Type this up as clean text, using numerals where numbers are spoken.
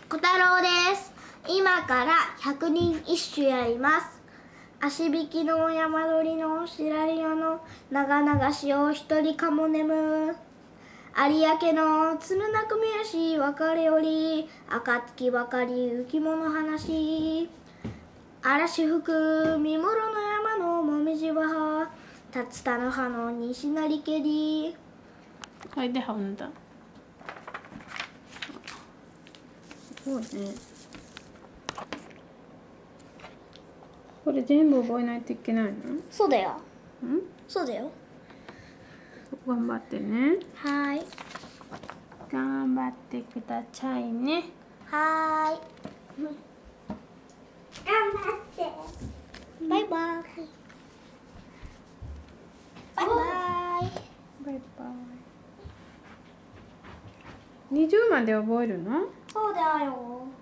小太郎です。今から100人一首やります。足引きの山鳥の白良の長々しを一人かもねむ。有明の鶴なくみ足別れより暁ばかり浮き物話。嵐吹く三室の山のもみじは竜田の葉の西成けり。 それではんだ。すごいね。これ全部覚えないといけないの？ そうだよ。 うん？ そうだよ。 頑張ってね。 はい。 頑張ってくださいね。 はーい。頑張って。バイバイ。バイバイ。 バイバイ。20まで覚えるの？ そうだよ。